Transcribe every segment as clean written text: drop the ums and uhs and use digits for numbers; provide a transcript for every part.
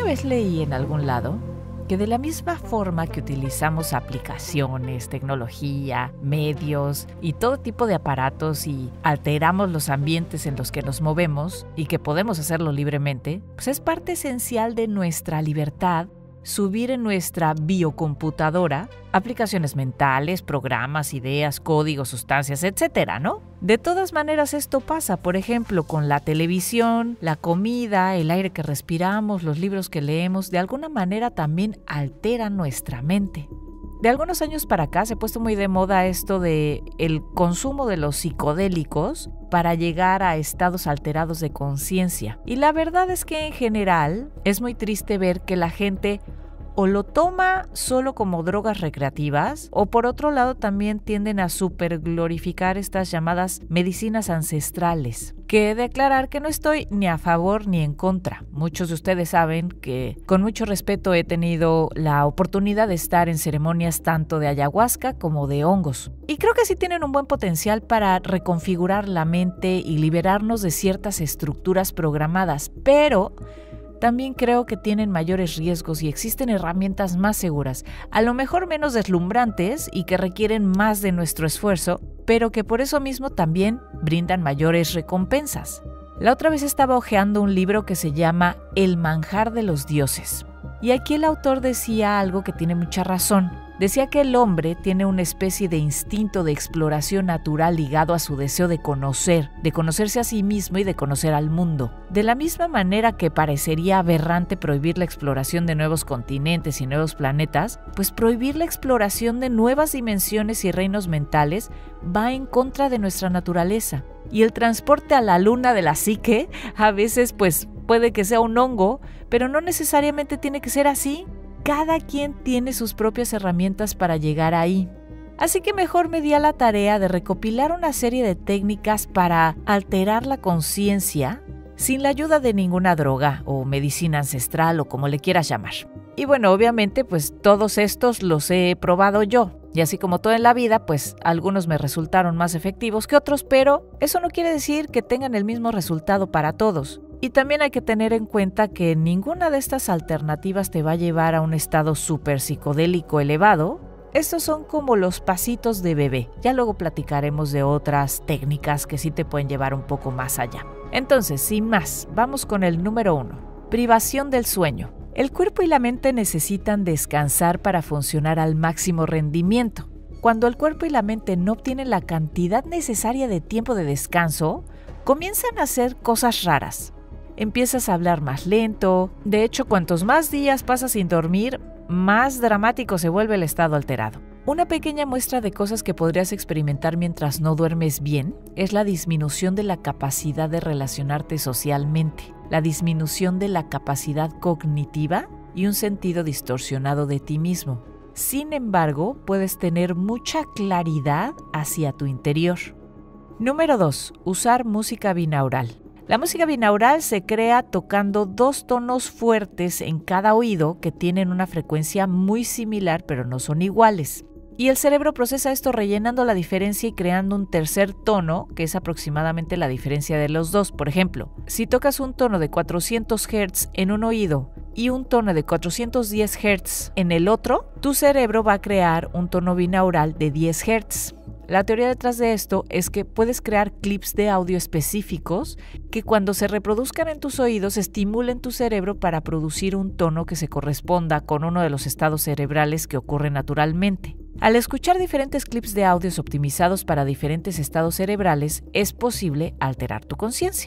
Una vez leí en algún lado que de la misma forma que utilizamos aplicaciones, tecnología, medios y todo tipo de aparatos y alteramos los ambientes en los que nos movemos y que podemos hacerlo libremente, pues es parte esencial de nuestra libertad subir en nuestra biocomputadora aplicaciones mentales, programas, ideas, códigos, sustancias, etcétera, ¿no? De todas maneras esto pasa, por ejemplo, con la televisión, la comida, el aire que respiramos, los libros que leemos, de alguna manera también alteran nuestra mente. De algunos años para acá se ha puesto muy de moda esto de el consumo de los psicodélicos para llegar a estados alterados de conciencia. Y la verdad es que en general es muy triste ver que la gente o lo toma solo como drogas recreativas o por otro lado también tienden a superglorificar estas llamadas medicinas ancestrales, que he de aclarar que no estoy ni a favor ni en contra. Muchos de ustedes saben que con mucho respeto he tenido la oportunidad de estar en ceremonias tanto de ayahuasca como de hongos y creo que sí tienen un buen potencial para reconfigurar la mente y liberarnos de ciertas estructuras programadas, pero también creo que tienen mayores riesgos y existen herramientas más seguras, a lo mejor menos deslumbrantes y que requieren más de nuestro esfuerzo, pero que por eso mismo también brindan mayores recompensas. La otra vez estaba hojeando un libro que se llama El manjar de los dioses. Y aquí el autor decía algo que tiene mucha razón. Decía que el hombre tiene una especie de instinto de exploración natural ligado a su deseo de conocerse a sí mismo y de conocer al mundo. De la misma manera que parecería aberrante prohibir la exploración de nuevos continentes y nuevos planetas, pues prohibir la exploración de nuevas dimensiones y reinos mentales va en contra de nuestra naturaleza. Y el transporte a la luna de la psique a veces pues puede que sea un hongo, pero no necesariamente tiene que ser así. Cada quien tiene sus propias herramientas para llegar ahí. Así que mejor me di a la tarea de recopilar una serie de técnicas para alterar la conciencia sin la ayuda de ninguna droga o medicina ancestral o como le quieras llamar. Y bueno, obviamente pues todos estos los he probado yo. Y así como todo en la vida, pues algunos me resultaron más efectivos que otros, pero eso no quiere decir que tengan el mismo resultado para todos. Y también hay que tener en cuenta que ninguna de estas alternativas te va a llevar a un estado súper psicodélico elevado. Estos son como los pasitos de bebé. Ya luego platicaremos de otras técnicas que sí te pueden llevar un poco más allá. Entonces, sin más, vamos con el número 1. Privación del sueño. El cuerpo y la mente necesitan descansar para funcionar al máximo rendimiento. Cuando el cuerpo y la mente no obtienen la cantidad necesaria de tiempo de descanso, comienzan a hacer cosas raras. Empiezas a hablar más lento. De hecho, cuantos más días pasas sin dormir, más dramático se vuelve el estado alterado. Una pequeña muestra de cosas que podrías experimentar mientras no duermes bien es la disminución de la capacidad de relacionarte socialmente, la disminución de la capacidad cognitiva y un sentido distorsionado de ti mismo. Sin embargo, puedes tener mucha claridad hacia tu interior. Número 2. Usar música binaural. La música binaural se crea tocando 2 tonos fuertes en cada oído que tienen una frecuencia muy similar pero no son iguales. Y el cerebro procesa esto rellenando la diferencia y creando un tercer tono que es aproximadamente la diferencia de los dos. Por ejemplo, si tocas un tono de 400 Hz en un oído y un tono de 410 Hz en el otro, tu cerebro va a crear un tono binaural de 10 Hz. La teoría detrás de esto es que puedes crear clips de audio específicos que cuando se reproduzcan en tus oídos estimulen tu cerebro para producir un tono que se corresponda con uno de los estados cerebrales que ocurren naturalmente. Al escuchar diferentes clips de audios optimizados para diferentes estados cerebrales, es posible alterar tu conciencia.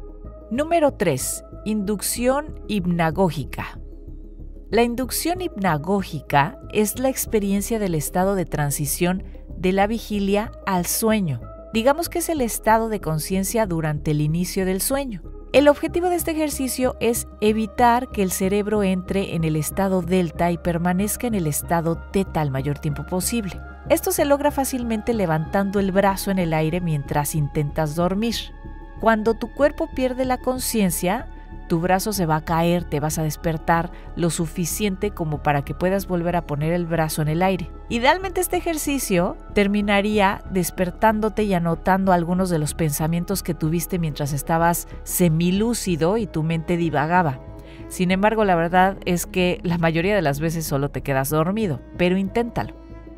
Número 3. Inducción hipnagógica. La inducción hipnagógica es la experiencia del estado de transición de la vigilia al sueño. Digamos que es el estado de conciencia durante el inicio del sueño. El objetivo de este ejercicio es evitar que el cerebro entre en el estado delta y permanezca en el estado teta el mayor tiempo posible. Esto se logra fácilmente levantando el brazo en el aire mientras intentas dormir. Cuando tu cuerpo pierde la conciencia, tu brazo se va a caer, te vas a despertar lo suficiente como para que puedas volver a poner el brazo en el aire. Idealmente este ejercicio terminaría despertándote y anotando algunos de los pensamientos que tuviste mientras estabas semilúcido y tu mente divagaba. Sin embargo, la verdad es que la mayoría de las veces solo te quedas dormido, pero inténtalo.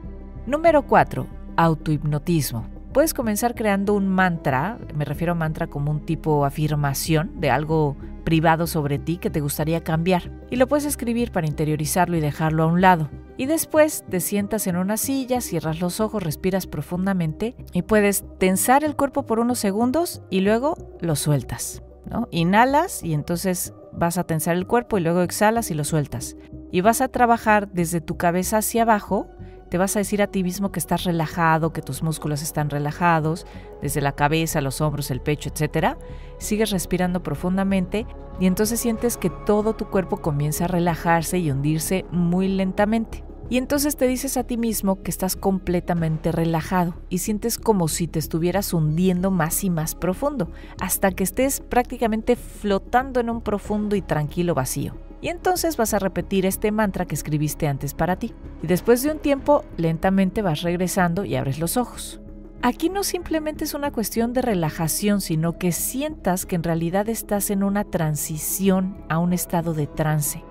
Número 4. Autohipnotismo. Puedes comenzar creando un mantra, me refiero a mantra como un tipo afirmación de algo privado sobre ti que te gustaría cambiar, y lo puedes escribir para interiorizarlo y dejarlo a un lado. Y después te sientas en una silla, cierras los ojos, respiras profundamente y puedes tensar el cuerpo por unos segundos y luego lo sueltas, ¿no? Inhalas y entonces vas a tensar el cuerpo y luego exhalas y lo sueltas. Y vas a trabajar desde tu cabeza hacia abajo. Te vas a decir a ti mismo que estás relajado, que tus músculos están relajados, desde la cabeza, los hombros, el pecho, etc. Sigues respirando profundamente y entonces sientes que todo tu cuerpo comienza a relajarse y hundirse muy lentamente. Y entonces te dices a ti mismo que estás completamente relajado y sientes como si te estuvieras hundiendo más y más profundo, hasta que estés prácticamente flotando en un profundo y tranquilo vacío. Y entonces vas a repetir este mantra que escribiste antes para ti. Y después de un tiempo, lentamente vas regresando y abres los ojos. Aquí no simplemente es una cuestión de relajación, sino que sientas que en realidad estás en una transición a un estado de trance.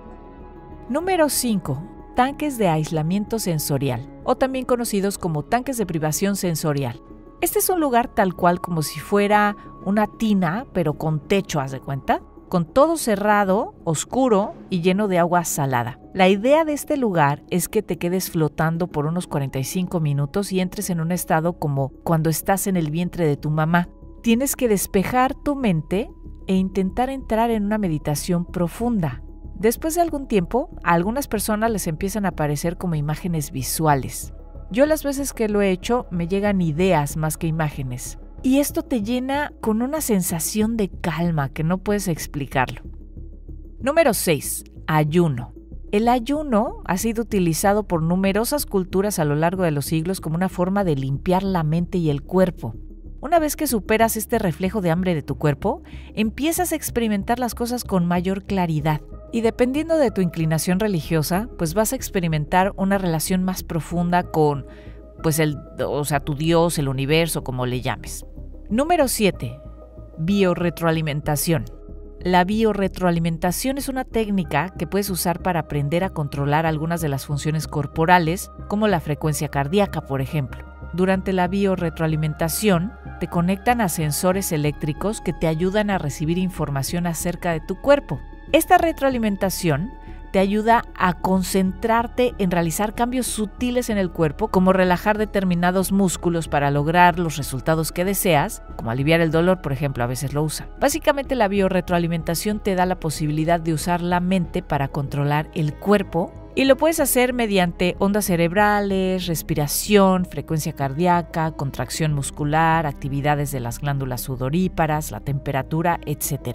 Número 5. Tanques de aislamiento sensorial, o también conocidos como tanques de privación sensorial. Este es un lugar tal cual como si fuera una tina, pero con techo, haz de cuenta, con todo cerrado, oscuro y lleno de agua salada. La idea de este lugar es que te quedes flotando por unos 45 minutos y entres en un estado como cuando estás en el vientre de tu mamá. Tienes que despejar tu mente e intentar entrar en una meditación profunda. Después de algún tiempo, a algunas personas les empiezan a aparecer como imágenes visuales. Yo las veces que lo he hecho me llegan ideas más que imágenes. Y esto te llena con una sensación de calma que no puedes explicarlo. Número 6. Ayuno. El ayuno ha sido utilizado por numerosas culturas a lo largo de los siglos como una forma de limpiar la mente y el cuerpo. Una vez que superas este reflejo de hambre de tu cuerpo, empiezas a experimentar las cosas con mayor claridad. Y dependiendo de tu inclinación religiosa, pues vas a experimentar una relación más profunda con, tu Dios, el universo, como le llames. Número 7. Biorretroalimentación. La biorretroalimentación es una técnica que puedes usar para aprender a controlar algunas de las funciones corporales, como la frecuencia cardíaca, por ejemplo. Durante la biorretroalimentación, te conectan a sensores eléctricos que te ayudan a recibir información acerca de tu cuerpo. Esta retroalimentación te ayuda a concentrarte en realizar cambios sutiles en el cuerpo, como relajar determinados músculos para lograr los resultados que deseas, como aliviar el dolor, por ejemplo, a veces lo usa. Básicamente, la biorretroalimentación te da la posibilidad de usar la mente para controlar el cuerpo y lo puedes hacer mediante ondas cerebrales, respiración, frecuencia cardíaca, contracción muscular, actividades de las glándulas sudoríparas, la temperatura, etc.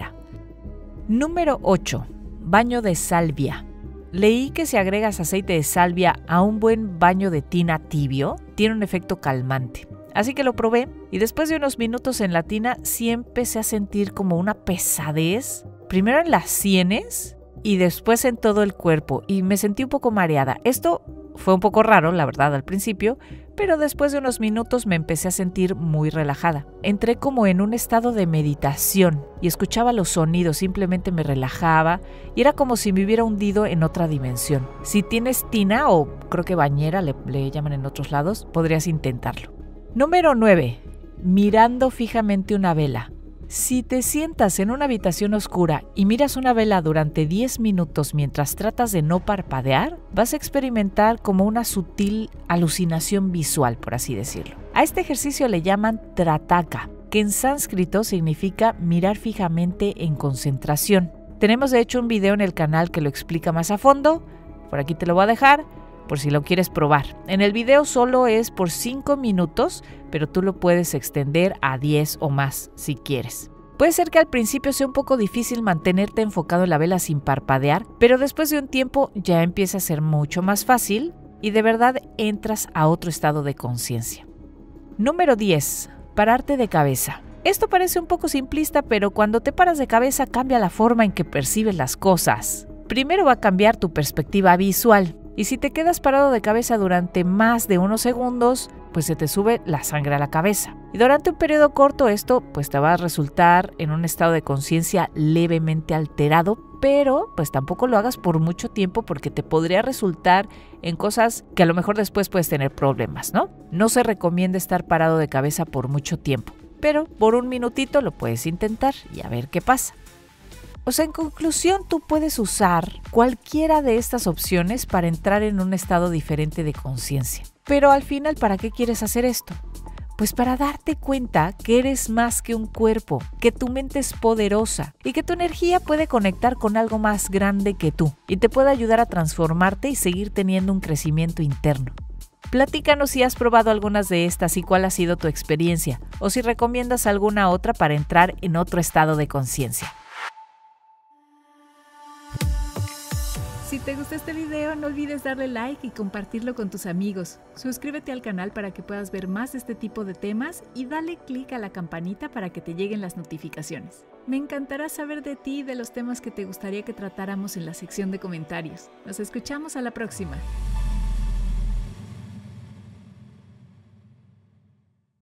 Número 8. Baño de salvia. Leí que si agregas aceite de salvia a un buen baño de tina tibio, tiene un efecto calmante. Así que lo probé y después de unos minutos en la tina sí empecé a sentir como una pesadez, primero en las sienes y después en todo el cuerpo, y me sentí un poco mareada. Esto fue un poco raro, la verdad, al principio, pero después de unos minutos me empecé a sentir muy relajada. Entré como en un estado de meditación y escuchaba los sonidos, simplemente me relajaba y era como si me hubiera hundido en otra dimensión. Si tienes tina o creo que bañera, le llaman en otros lados, podrías intentarlo. Número 9. Mirando fijamente una vela. Si te sientas en una habitación oscura y miras una vela durante 10 minutos mientras tratas de no parpadear, vas a experimentar como una sutil alucinación visual, por así decirlo. A este ejercicio le llaman trataka, que en sánscrito significa mirar fijamente en concentración. Tenemos de hecho un video en el canal que lo explica más a fondo, por aquí te lo voy a dejar, por si lo quieres probar. En el video solo es por 5 minutos, pero tú lo puedes extender a 10 o más si quieres. Puede ser que al principio sea un poco difícil mantenerte enfocado en la vela sin parpadear, pero después de un tiempo ya empieza a ser mucho más fácil y de verdad entras a otro estado de conciencia. Número 10. Pararte de cabeza. Esto parece un poco simplista, pero cuando te paras de cabeza cambia la forma en que percibes las cosas. Primero va a cambiar tu perspectiva visual. Y si te quedas parado de cabeza durante más de unos segundos, pues se te sube la sangre a la cabeza. Y durante un periodo corto esto pues te va a resultar en un estado de conciencia levemente alterado, pero pues tampoco lo hagas por mucho tiempo porque te podría resultar en cosas que a lo mejor después puedes tener problemas, ¿no? No se recomienda estar parado de cabeza por mucho tiempo, pero por un minutito lo puedes intentar y a ver qué pasa. O sea, en conclusión, tú puedes usar cualquiera de estas opciones para entrar en un estado diferente de conciencia. Pero al final, ¿para qué quieres hacer esto? Pues para darte cuenta que eres más que un cuerpo, que tu mente es poderosa y que tu energía puede conectar con algo más grande que tú y te puede ayudar a transformarte y seguir teniendo un crecimiento interno. Platícanos si has probado algunas de estas y cuál ha sido tu experiencia, o si recomiendas alguna otra para entrar en otro estado de conciencia. Si te gustó este video, no olvides darle like y compartirlo con tus amigos. Suscríbete al canal para que puedas ver más de este tipo de temas y dale click a la campanita para que te lleguen las notificaciones. Me encantará saber de ti y de los temas que te gustaría que tratáramos en la sección de comentarios. Nos escuchamos a la próxima.